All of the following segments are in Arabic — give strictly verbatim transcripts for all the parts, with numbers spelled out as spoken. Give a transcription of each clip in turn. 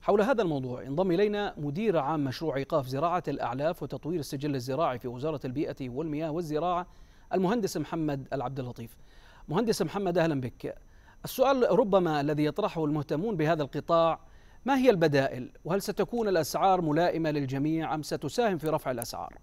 حول هذا الموضوع انضم إلينا مدير عام مشروع إيقاف زراعة الأعلاف وتطوير السجل الزراعي في وزارة البيئة والمياه والزراعة، المهندس محمد العبد اللطيف. مهندس محمد، أهلا بك. السؤال ربما الذي يطرحه المهتمون بهذا القطاع: ما هي البدائل؟ وهل ستكون الأسعار ملائمة للجميع أم ستساهم في رفع الأسعار؟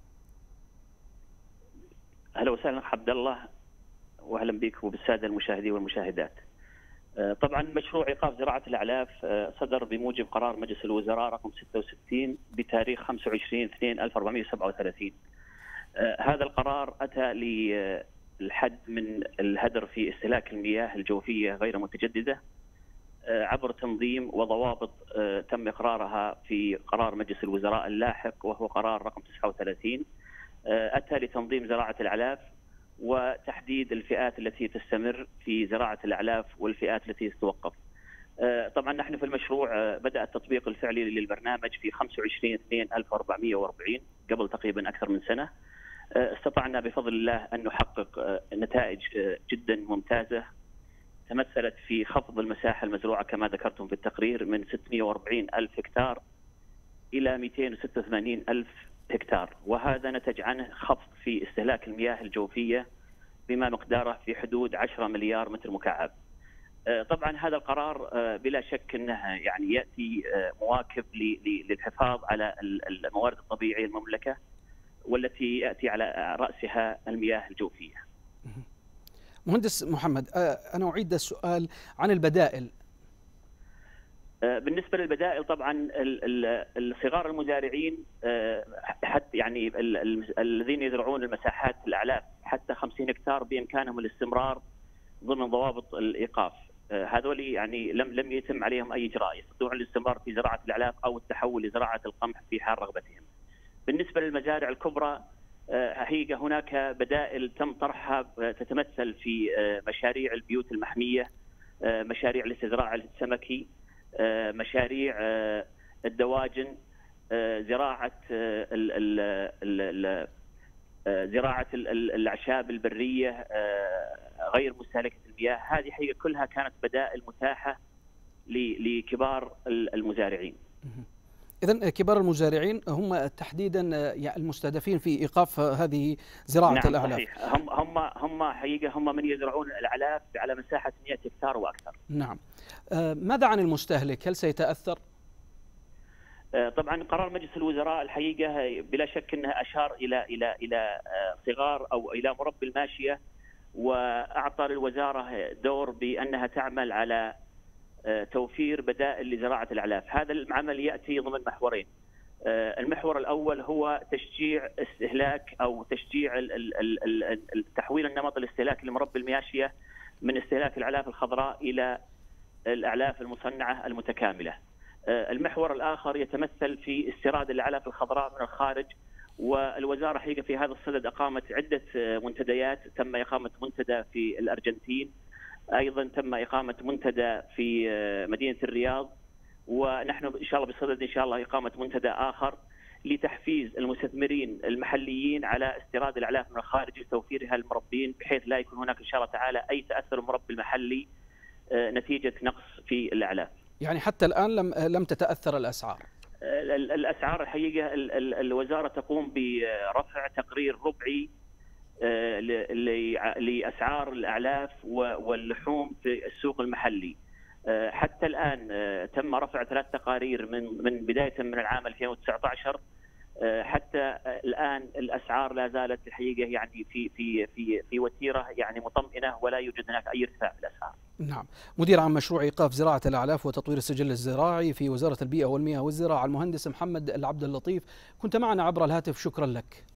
أهلا وسهلا عبد الله، وأهلا بك وبالسادة المشاهدين والمشاهدات. طبعا مشروع إيقاف زراعة الأعلاف صدر بموجب قرار مجلس الوزراء رقم ستة وستين بتاريخ خمسة وعشرين اثنين ألف وأربعمئة وسبعة وثلاثين. هذا القرار أتى للحد من الهدر في استهلاك المياه الجوفية غير متجددة عبر تنظيم وضوابط تم إقرارها في قرار مجلس الوزراء اللاحق وهو قرار رقم تسعة وثلاثين. أتى لتنظيم زراعة الأعلاف وتحديد الفئات التي تستمر في زراعة الأعلاف والفئات التي تتوقف. طبعا نحن في المشروع بدأ التطبيق الفعلي للبرنامج في خمسة وعشرين اثنين ألف وأربعمئة وأربعين قبل تقريبا أكثر من سنة. استطعنا بفضل الله أن نحقق نتائج جدا ممتازة تمثلت في خفض المساحة المزروعة كما ذكرتم في التقرير من ستمئة وأربعين ألف هكتار إلى مئتين وستة وثمانين ألف هكتار، وهذا نتج عنه خفض في استهلاك المياه الجوفية بما مقداره في حدود عشرة مليار متر مكعب. طبعا هذا القرار بلا شك انه يعني ياتي مواكب للحفاظ على الموارد الطبيعيه المملكه والتي ياتي على راسها المياه الجوفيه. مهندس محمد، انا اعيد السؤال عن البدائل. بالنسبه للبدائل طبعا الصغار المزارعين حتى يعني الذين يزرعون المساحات الاعلاف حتى خمسين هكتار بامكانهم الاستمرار ضمن ضوابط الايقاف. هذول يعني لم لم يتم عليهم اي اجراء، يستطيعون الاستمرار في زراعه الاعلاف او التحول لزراعه القمح في حال رغبتهم. بالنسبه للمزارع الكبرى هي هناك بدائل تم طرحها تتمثل في مشاريع البيوت المحميه، مشاريع الاستزراع السمكي، مشاريع الدواجن، زراعه زراعه الاعشاب البريه غير مستهلكه المياه. هذه هي كلها كانت بدائل متاحه لكبار المزارعين. إذن كبار المزارعين هم تحديدا المستهدفين في إيقاف هذه زراعة نعم الأعلاف. صحيح. هم هم هم حقيقة هم من يزرعون الأعلاف على مساحة مئة هكتار وأكثر. نعم. ماذا عن المستهلك؟ هل سيتأثر؟ طبعا قرار مجلس الوزراء الحقيقة بلا شك أنه أشار إلى إلى إلى صغار أو إلى مربي الماشية، وأعطى للوزارة دور بأنها تعمل على توفير بدائل لزراعة الأعلاف. هذا العمل يأتي ضمن محورين. المحور الأول هو تشجيع استهلاك أو تشجيع تحويل النمط الاستهلاكي لمربي الماشية من استهلاك الأعلاف الخضراء إلى الأعلاف المصنعة المتكاملة. المحور الآخر يتمثل في استيراد الأعلاف الخضراء من الخارج، والوزارة حقيقة في هذا الصدد أقامت عدة منتديات. تم إقامة منتدى في الأرجنتين، أيضا تم إقامة منتدى في مدينة الرياض، ونحن إن شاء الله بصدد إن شاء الله إقامة منتدى آخر لتحفيز المستثمرين المحليين على استيراد الأعلاف من الخارج لتوفيرها للمربين، بحيث لا يكون هناك إن شاء الله تعالى أي تأثر المربي المحلي نتيجة نقص في الأعلاف. يعني حتى الآن لم لم تتأثر الأسعار؟ الأسعار الحقيقة الوزارة تقوم برفع تقرير ربعي لأسعار الأعلاف واللحوم في السوق المحلي. حتى الآن تم رفع ثلاث تقارير من من بداية من العام ألفين وتسعة عشر حتى الآن الأسعار لا زالت الحقيقة يعني في في في في وتيرة يعني مطمئنة، ولا يوجد هناك أي ارتفاع في الأسعار. نعم. مدير عام مشروع إيقاف زراعة الأعلاف وتطوير السجل الزراعي في وزارة البيئة والمياه والزراعة، المهندس محمد العبد اللطيف، كنت معنا عبر الهاتف. شكرا لك.